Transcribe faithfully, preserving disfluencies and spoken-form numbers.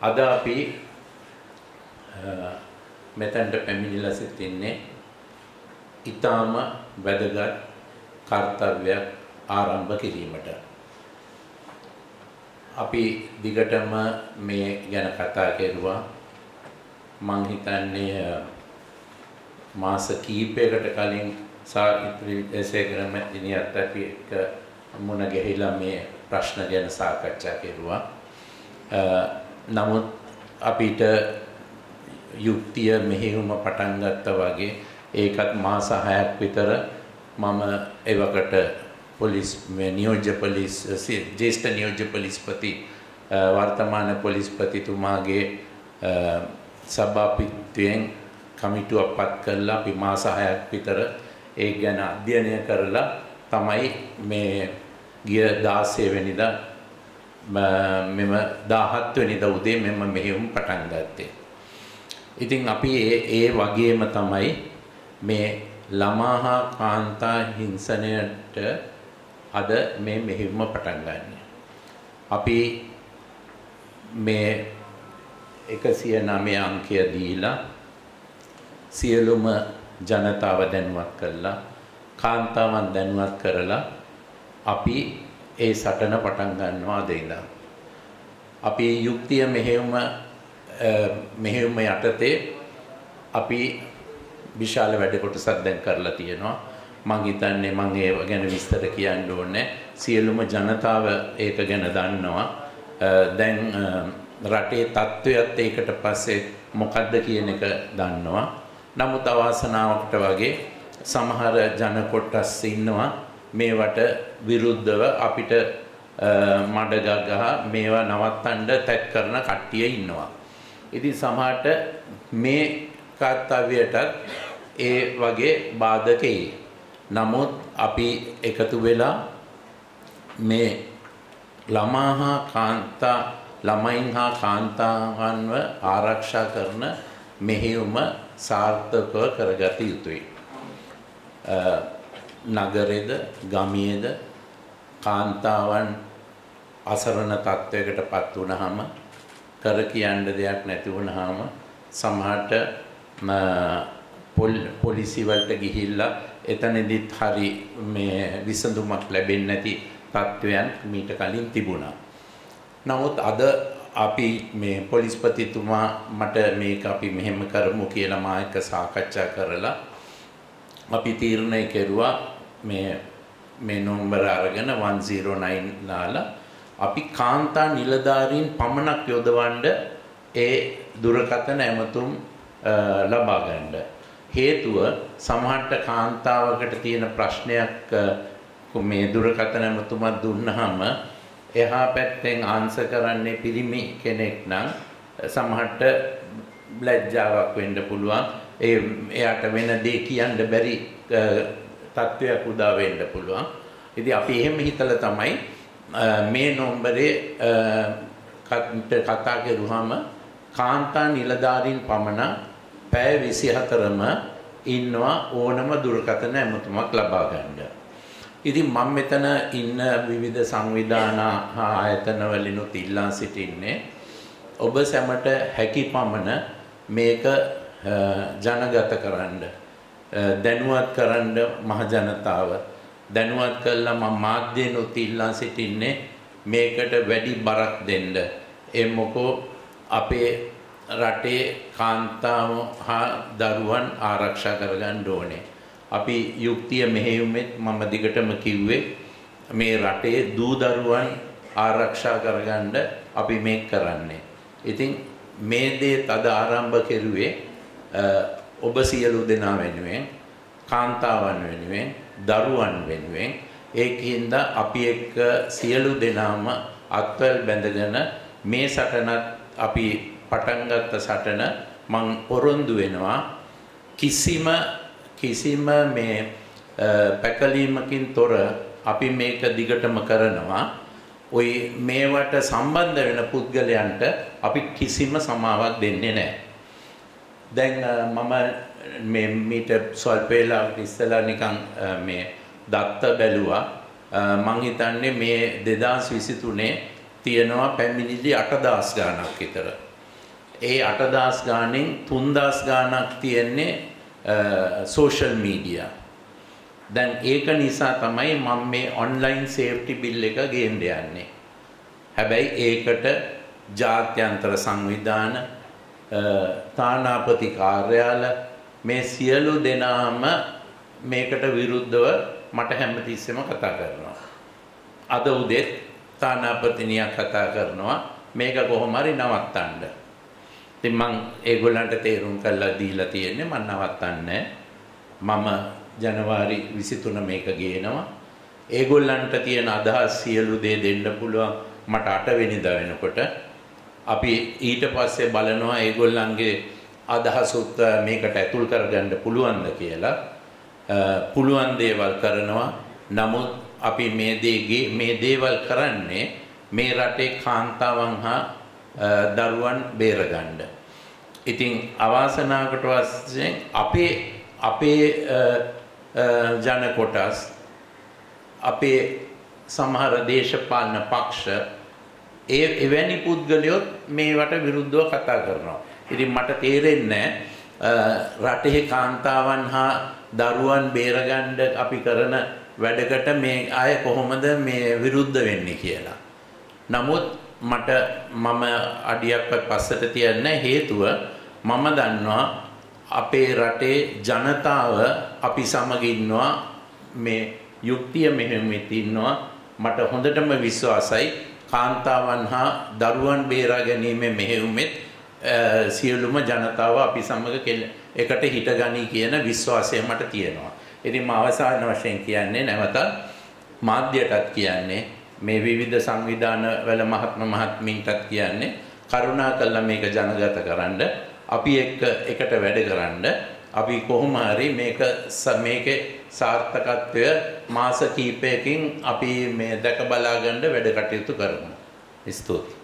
අද අපි මෙතනට පැමිණිලා සිටින්නේ ඊටාම වැදගත් කාර්යයක් ආරම්භ කිරීමට. අපි දිගටම මේ ගැන කතා කරුවා. මං හිතන්නේ මාස කිහිපයකට කලින් සාහිත්‍ය දේශේකරම දිනියත් අපි එක මුණ ගැහිලා මේ ප්‍රශ්න ගැන සාකච්ඡා කරුවා. නමුත් අපිට යුක්තිය මෙහෙයුම පටන් ගත්තා වගේ ඒකත් මාස හයක් විතර මම එවකට පොලිස් නියෝජ්‍ය පොලිස් ජ්‍යෙෂ්ඨ නියෝජ්‍ය පොලිස්පති වර්තමාන පොලිස්පතිතුමාගේ සභාපතිත්වයෙන් කමිටුවක් පත් කරලා අපි මාස හයක් විතර ඒක ගැන අධ්‍යයනය කරලා තමයි මේ ගිය දාසය වෙනිදා මෙම දාහත් වෙනිදා උදේ මෙම මෙහෙයුම් පටන් ගත්තේ. ඉතින් අපි ඒ ඒ වගේම තමයි මේ ළමා හා කාන්තා හිංසනයට අද මේ මෙහෙයුම පටන් ගන්න. අපි මේ එකසිය නවය අංකය දීලා සියලුම ජනතාව දැනුවත් කරලා කාන්තාවන් දැනුවත් කරලා අපි ඒ සටන පටන් ගන්නවා අද ඉඳන්. අපි යුක්තිය මෙහෙයුම මෙහෙයුම යටතේ අපි විශාල වැඩ කොටසක් දැන් කරලා තියෙනවා. මම හිතන්නේ මම ඒව ගැන විස්තර කියන්න ඕනේ. සියලුම ජනතාව ඒක ගැන දන්නවා. දැන් රටේ තත්ත්වයත් ඒකට පස්සේ මොකද්ද කියන එක දන්නවා. නමුත් අවාසනාවකට වගේ සමහර ජන කොටස් ඉන්නවා මේවට විරුද්ධව අපිට මඩ ගහ මේවා නවත්තන්න තැත් කරන කට්ටිය ඉන්නවා. ඉතින් සමහරට මේ කාර්යයටත් ඒ වගේ බාධකයි. නමුත් අපි එකතු වෙලා මේ ළමා හා කාන්තා ළමයින් හා කාන්තාවන්ව ආරක්ෂා කරන මෙහෙයුම සාර්ථකව කරගත යුතුයි. නගරෙද ගමියේද කාන්තාවන් අසරණ තත්වයකට පත් වුණාම කර කියන්න දෙයක් නැති වුණාම සමහරට පොලිසිය වලට ගිහිල්ලා එතනදිත් හරි මේ විසඳුමක් ලැබෙන්නේ නැති තත්වයන් මීට කලින් තිබුණා. නමුත් අද අපි මේ පොලිස්පතිතුමා මට මේක අපි මෙහෙම කරමු කියලා මා එක්ක සාකච්ඡා කරලා අපි තීරණය කෙරුවා මේ මේ නම්බර අරගෙන එකසිය නවය නාලා අපි කාන්තා නිලධාරීන් පමණක් යොදවන්න ඒ දුරකථන ඇමතුම් ලබා ගන්න. හේතුව සමහරට කාන්තාවකට තියෙන ප්‍රශ්නයක් මේ දුරකථන ඇමතුමක් දුන්නාම එහා පැත්තෙන් ආන්සර් කරන්නේ පිරිමි කෙනෙක් නම් සමහරට ලැජ්ජාවක් වෙන්න පුළුවන්. ඒ එයාට වෙන දේ කියන්න බැරි තත්ත්වයක් උදා වෙන්න පුළුවන්. ඉතින් අපි එහෙම හිතලා තමයි මේ නම්බරේ කතා කරුවාම කාන්තා නිලධාරීන් පමණ පැය විසිහතරම ඉන්නවා ඕනම දුරකථන ඇමතුමක් ලබා ගන්න. ඉතින් මම මෙතන ඉන්න විවිධ සංවිධාන හා ආයතන වලිනුත් ඉල්ලා සිටින්නේ ඔබ සැමට හැකි පමණ මේක ජනගත කරන්න දැනුවත් කරන්න මහ ජනතාව දැනුවත් කළා. මම මාධ්‍යනුත් ඉල්ලා සිටින්නේ මේකට වැඩි බරක් දෙන්න. ඒ මොකෝ අපේ රටේ කාන්තාව හා දරුවන් ආරක්ෂා කරගන්න ඕනේ. අපි යුක්තිය මෙහෙයුමෙත් මම දිගටම කිව්වේ මේ රටේ දූ දරුවන් ආරක්ෂා කරගන්න අපි මේක කරන්නේ. ඉතින් මේ දේ තද ආරම්භ කෙරුවේ ඔබ සියලු දෙනා වෙනුවෙන් කාන්තාවන් වෙනුවෙන් දරුවන් වෙනුවෙන් ඒකින්ද අපි එක්ක සියලු දෙනාම අත්වැල් බැඳගෙන මේ සටනත් අපි පටන් ගත්ත සටන මං පොරොන්දු වෙනවා කිසිම කිසිම මේ පැකලීමකින් තොර අපි මේක දිගටම කරනවා. ওই මේවට සම්බන්ධ වෙන පුද්ගලයන්ට අපි කිසිම සමාවක් දෙන්නේ නැහැ. දැන් මම මේ මීට ස්වල්ප වේලාවක ඉස්සෙල්ලා නිකන් මේ දත්ත බැලුවා. මං හිතන්නේ මේ දෙදාස් විසිතුනේ තියෙනවා පැමිණිලි අටදාස් ගාණක් විතර. ඒ අටදාස් ගානෙන් තුන්දාස් ගානක් තියෙන්නේ සෝෂල් මීඩියා. දැන් ඒක නිසා තමයි මම මේ ඔන්ලයින් සේෆ්ටි බිල් එක ගේන්න යන්නේ. හැබැයි ඒකට ජාත්‍යන්තර සංවිධාන තානාපති කාර්යාල මේ සියලු දෙනාම මේකට විරුද්ධව මට හැමතිස්සෙම කතා කරනවා. අද උදේ තානාපතිනියක් කතා කරනවා මේක කොහොම හරි නවත්තන්න. ඉතින් මම ඒගොල්ලන්ට තේරුම් කරලා දීලා තියෙන්නේ මම නවත්තන්නේ මම ජනවාරි විසිතුන මේක ගේනවා. ඒගොල්ලන්ට තියෙන අදහස් සියලු දේ දෙන්න පුළුවන් මට අට වෙනිදා වෙනකොට. අපි ඊට පස්සේ බලනවා ඒගොල්ලන්ගේ අදහසුත් මේකට ඇතුල් කරගන්න පුළුවන්ද කියලා. පුළුවන් දේවල් කරනවා. නමුත් අපි මේ දේගේ මේ දේවල් කරන්නේ මේ රටේ කාන්තාවන් හා දරුවන් බේරගන්න. ඉතින් අවාසනාවකට වශයෙන් අපේ අපේ ජන කොටස් අපේ සමහර දේශපාලන පක්ෂ ඒ එවැනි පුද්ගලයොත් මේවට විරුද්ධව කතා කරනවා. ඉතින් මට තේරෙන්නේ රටේ කාන්තාවන් හා දරුවන් බේරගන්න අපි කරන වැඩකට මේ අය කොහොමද මේ විරුද්ධ වෙන්නේ කියලා. නමුත් මට මම අඩියක්වත් පස්සට තියන්නේ හේතුව මම දන්නවා අපේ රටේ ජනතාව අපි සමග ඉන්නවා මේ යුක්තිය මෙහෙමෙත් ඉන්නවා. මට හොඳටම විශ්වාසයි කාන්තාවන් හා දරුවන් බේරා ගැනීමේ මෙහෙයුමෙත් සියලුම ජනතාව අපි සමග එකට හිටගනී කියන විශ්වාසය මට තියෙනවා. ඉතින් මම අවසාන වශයෙන් කියන්නේ නැවතත් මාධ්‍යයටත් කියන්නේ මේ විවිධ සංවිධාන වල මහත්ම මහත්මීන්ටත් කියන්නේ කරුණාකරලා මේක ජනගත කරන්න අපි එක්ක එකට වැඩ කරන්න අපි කොහොම හරි මේක මේකේ සාර්ථකත්වය මාස කිහිපයකින් අපි මේ දැක බලා ගන්න වැඩ කටයුතු කරමු. ස්තුතියි.